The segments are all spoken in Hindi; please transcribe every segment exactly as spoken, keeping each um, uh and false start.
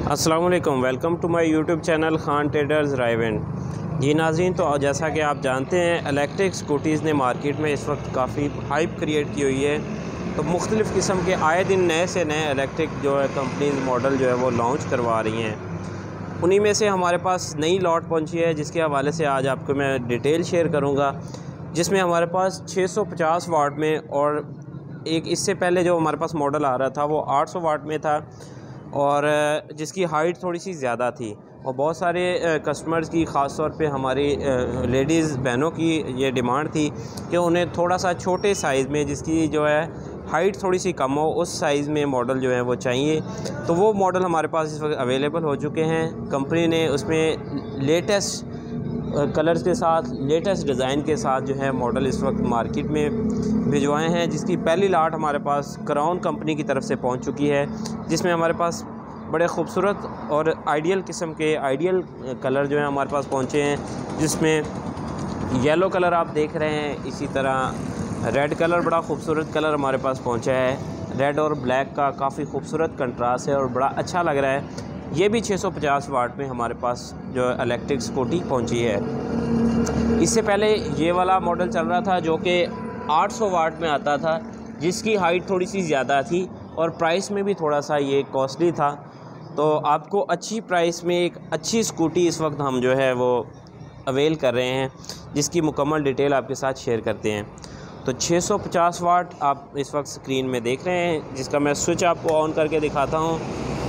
अस्सलाम वालेकुम, welcome to my YouTube channel Khan traders Raiwind. जी नाज़रीन, तो जैसा कि आप जानते हैं इलेक्ट्रिक स्कूटीज़ ने मार्केट में इस वक्त काफ़ी हाइप क्रिएट की हुई है। तो मुख्तलिफ़ किस्म के आए दिन नए से नए इलेक्ट्रिक जो है कंपनीज मॉडल जो है वो लॉन्च करवा रही हैं। उन्हीं में से हमारे पास नई लॉट पहुंची है, जिसके हवाले से आज आपको मैं डिटेल शेयर करूंगा, जिसमें हमारे पास छह सौ पचास वाट में और एक इससे पहले जो हमारे पास मॉडल आ रहा था वो आठ सौ वाट में था और जिसकी हाइट थोड़ी सी ज़्यादा थी। और बहुत सारे कस्टमर्स की ख़ास तौर पे हमारी लेडीज़ बहनों की ये डिमांड थी कि उन्हें थोड़ा सा छोटे साइज़ में, जिसकी जो है हाइट थोड़ी सी कम हो, उस साइज़ में मॉडल जो है वो चाहिए। तो वो मॉडल हमारे पास इस वक्त अवेलेबल हो चुके हैं। कंपनी ने उसमें लेटेस्ट कलर्स के साथ, लेटेस्ट डिज़ाइन के साथ जो है मॉडल इस वक्त मार्केट में भिजवाए हैं, जिसकी पहली लाट हमारे पास क्राउन कंपनी की तरफ से पहुंच चुकी है, जिसमें हमारे पास बड़े खूबसूरत और आइडियल किस्म के आइडियल कलर जो हैं हमारे पास पहुंचे हैं, जिसमें येलो कलर आप देख रहे हैं। इसी तरह रेड कलर, बड़ा खूबसूरत कलर हमारे पास पहुंचा है। रेड और ब्लैक का काफ़ी खूबसूरत कंट्रास्ट है और बड़ा अच्छा लग रहा है। ये भी छह सौ पचास वाट में हमारे पास जो इलेक्ट्रिक स्कूटी पहुंची है। इससे पहले ये वाला मॉडल चल रहा था जो कि आठ सौ वाट में आता था, जिसकी हाइट थोड़ी सी ज़्यादा थी और प्राइस में भी थोड़ा सा ये कॉस्टली था। तो आपको अच्छी प्राइस में एक अच्छी स्कूटी इस वक्त हम जो है वो अवेल कर रहे हैं, जिसकी मुकम्मल डिटेल आपके साथ शेयर करते हैं। तो छह सौ पचास वाट आप इस वक्त स्क्रीन में देख रहे हैं, जिसका मैं स्विच आपको ऑन करके दिखाता हूं,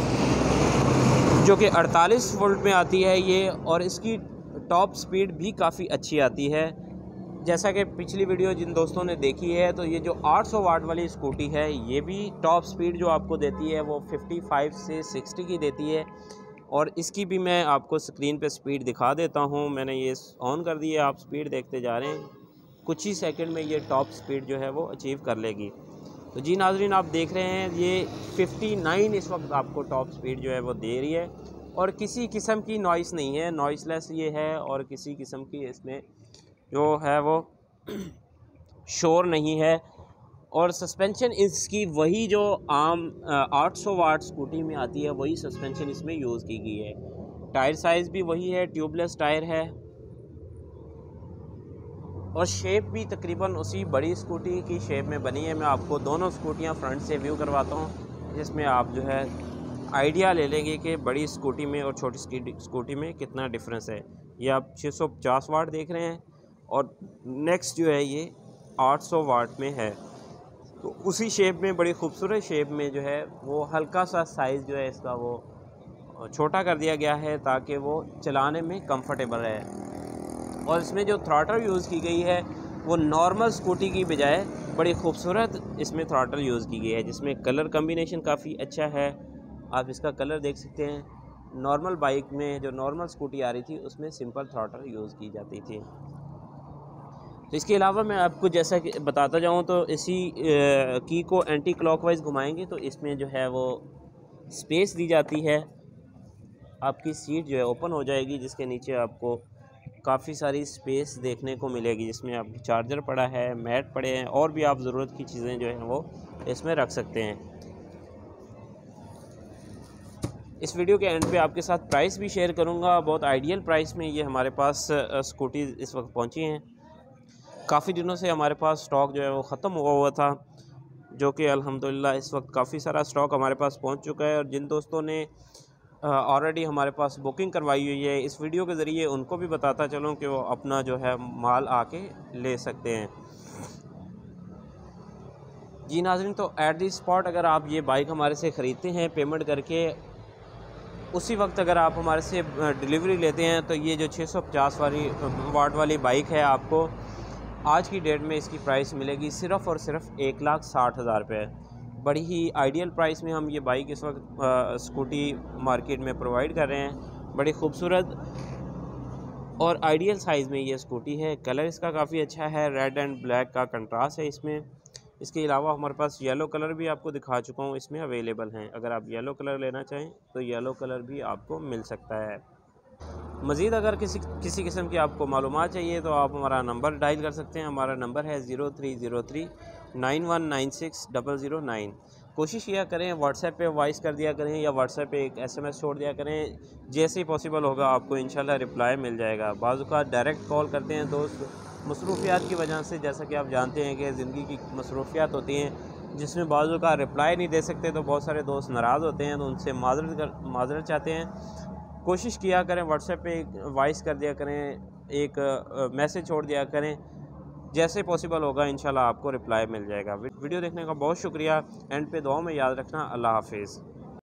जो कि अड़तालीस वोल्ट में आती है ये, और इसकी टॉप स्पीड भी काफ़ी अच्छी आती है। जैसा कि पिछली वीडियो जिन दोस्तों ने देखी है, तो ये जो आठ सौ वाट वाली स्कूटी है, ये भी टॉप स्पीड जो आपको देती है वो पचपन से साठ की देती है। और इसकी भी मैं आपको स्क्रीन पे स्पीड दिखा देता हूँ। मैंने ये ऑन कर दी है, आप स्पीड देखते जा रहे हैं। कुछ ही सेकंड में ये टॉप स्पीड जो है वो अचीव कर लेगी। तो जी नाज़रीन, आप देख रहे हैं ये उनसठ इस वक्त आपको टॉप स्पीड जो है वो दे रही है, और किसी किस्म की नॉइस नहीं है, नॉइसलेस ये है, और किसी किस्म की इसमें जो है वो शोर नहीं है। और सस्पेंशन इसकी वही जो आम आठ सौ वाट स्कूटी में आती है, वही सस्पेंशन इसमें यूज़ की गई है। टायर साइज़ भी वही है, ट्यूबलेस टायर है, और शेप भी तकरीबन उसी बड़ी स्कूटी की शेप में बनी है। मैं आपको दोनों स्कूटियां फ्रंट से व्यू करवाता हूं, जिसमें आप जो है आइडिया ले लेंगे कि बड़ी स्कूटी में और छोटी स्कूटी में कितना डिफरेंस है। ये आप छह सौ पचास वाट देख रहे हैं, और नेक्स्ट जो है ये आठ सौ वाट में है। तो उसी शेप में, बड़ी खूबसूरत शेप में जो है वो हल्का सा साइज़ जो है इसका वो छोटा कर दिया गया है, ताकि वो चलाने में कंफर्टेबल रहे। और इसमें जो थ्रॉटल यूज़ की गई है वो नॉर्मल स्कूटी की बजाय बड़ी खूबसूरत इसमें थ्रॉटल यूज़ की गई है, जिसमें कलर कम्बिनेशन काफ़ी अच्छा है। आप इसका कलर देख सकते हैं। नॉर्मल बाइक में जो नॉर्मल स्कूटी आ रही थी उसमें सिंपल थ्रॉटल यूज़ की जाती थी। तो इसके अलावा मैं आपको जैसा कि बताता जाऊँ, तो इसी की को एंटी क्लॉकवाइज घुमाएंगे तो इसमें जो है वो स्पेस दी जाती है। आपकी सीट जो है ओपन हो जाएगी, जिसके नीचे आपको काफ़ी सारी स्पेस देखने को मिलेगी, जिसमें आप चार्जर पड़ा है, मैट पड़े हैं, और भी आप ज़रूरत की चीज़ें जो हैं वो इसमें रख सकते हैं। इस वीडियो के एंड पे आपके साथ प्राइस भी शेयर करूंगा। बहुत आइडियल प्राइस में ये हमारे पास स्कूटी इस वक्त पहुंची हैं। काफ़ी दिनों से हमारे पास स्टॉक जो है वो ख़त्म हुआ हुआ था, जो कि अल्हम्दुलिल्लाह इस वक्त काफ़ी सारा स्टॉक हमारे पास पहुंच चुका है। और जिन दोस्तों ने ऑलरेडी हमारे पास बुकिंग करवाई हुई है, इस वीडियो के ज़रिए उनको भी बताता चलूँ कि वो अपना जो है माल आके ले सकते हैं। जी नाज़रीन, तो एट दी स्पॉट अगर आप ये बाइक हमारे से ख़रीदते हैं पेमेंट करके, उसी वक्त अगर आप हमारे से डिलीवरी लेते हैं, तो ये जो छह सौ पचास वाली वाट वाली बाइक है, आपको आज की डेट में इसकी प्राइस मिलेगी सिर्फ़ और सिर्फ एक लाख साठ हज़ार रुपये। बड़ी ही आइडियल प्राइस में हम ये बाइक इस वक्त स्कूटी मार्केट में प्रोवाइड कर रहे हैं। बड़ी खूबसूरत और आइडियल साइज़ में ये स्कूटी है। कलर इसका काफ़ी अच्छा है, रेड एंड ब्लैक का कंट्रास्ट है इसमें। इसके अलावा हमारे पास येलो कलर भी आपको दिखा चुका हूँ, इसमें अवेलेबल हैं। अगर आप येलो कलर लेना चाहें तो येलो कलर भी आपको मिल सकता है। मज़ीद अगर किसी किसी किस्म की आपको मालूमात चाहिए तो आप हमारा नंबर डायल कर सकते हैं। हमारा नंबर है zero three zero three nine one nine six double zero nine. कोशिश किया करें व्हाट्सएप पे वॉइस कर दिया करें या व्हाट्सएप पे एक एसएमएस छोड़ दिया करें, जैसे ही पॉसिबल होगा आपको इंशाल्लाह रिप्लाई मिल जाएगा। बाज़ औक़ात डायरेक्ट कॉल करते हैं दोस्त, मसरूफ़ियात की वजह से, जैसा कि आप जानते हैं कि ज़िंदगी की मसरूफ़ियात होती हैं जिसमें बाज़ औक़ात रिप्लाई नहीं दे सकते, तो बहुत सारे दोस्त नाराज़ होते हैं, तो उनसे माज़रत कर माज़रत चाहते हैं। कोशिश किया करें व्हाट्सएप पे एक वॉइस कर दिया करें, एक मैसेज छोड़ दिया करें, जैसे पॉसिबल होगा इंशाल्लाह आपको रिप्लाई मिल जाएगा। वीडियो देखने का बहुत शुक्रिया। एंड पे दुआ में याद रखना। अल्लाह हाफ़िज़।